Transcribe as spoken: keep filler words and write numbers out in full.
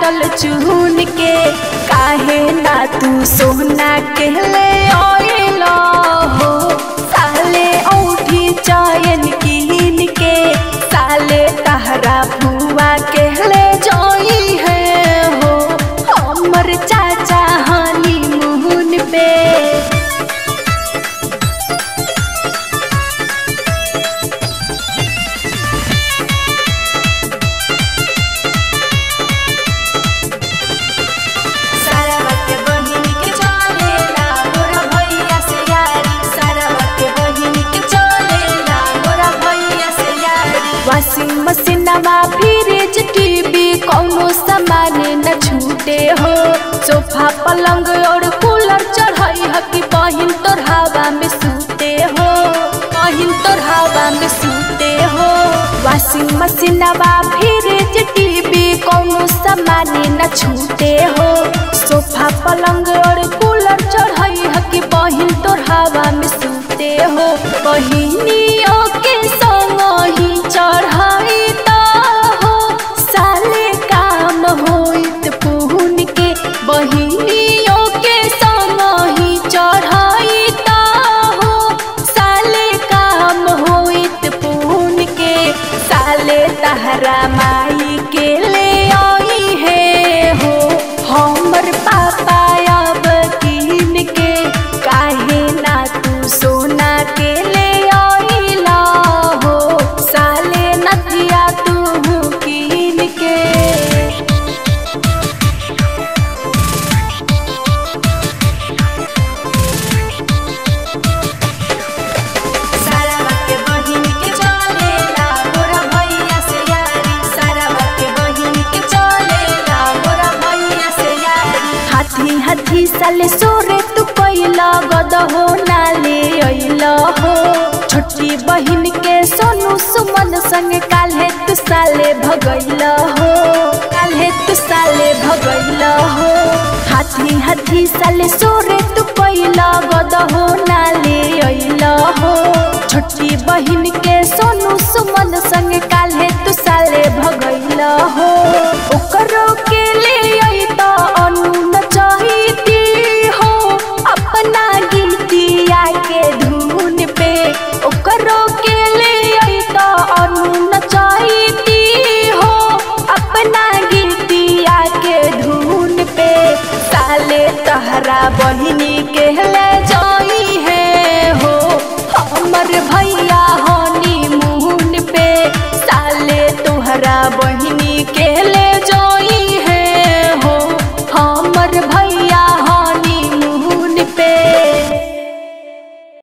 लागल चुन के काहे ना तू सोना के ले आइला हो साले औठी चयन कीन के साले तहरा बुआ के ले जाई है हो हमर चाचा हनीमून पे। वाशिंग मशीनवा फ्रिज टीवी कौनो सामान न छूटे हो सोफा पलंग और कूलर चढ़ाई हकी बहिन तोर हवा में सूते हो बहिन तोर हवा में सूते हो। वाशिंग मशीनवा फ्रिज टीवी कौनो सामान न छूटे हो सोफा पलंग और कूलर चढ़ाई हकी बहिन तोर हवा में सूते हो। बहिनियों के संग ही चढ़ाई ता हो साले काम होइत पुहन के बहिनियों के संग ही चढ़ाई ता हो साले काम होइत पुहन के साले तहरा माई के ले आई है हो हमर पापा अब कीन के काहे ना तू सोना के ले आइला हो साले नथिया तू कीन के। हाथी हाथी साले सोरे तू कैला गद हो नाले अइला हो छोटी बहिन के सोनू सुमन संग काल्हे तू साले भगैला हो काल्हे तू साले भगैला हो। हाथी हाथी साले सोरे तू कैला गद हो नाले अइला हो छोटी बहिन के सोनू सुमन संग काल्हे तू साले भगैला हो। ओकरो के ले आई तो अनु न चाहती हो अपना गीतिया के धुन पे ओकरो के ले आई तो अनु न चाहती हो अपना गीतिया के धुन पे साले तहरा बहिनी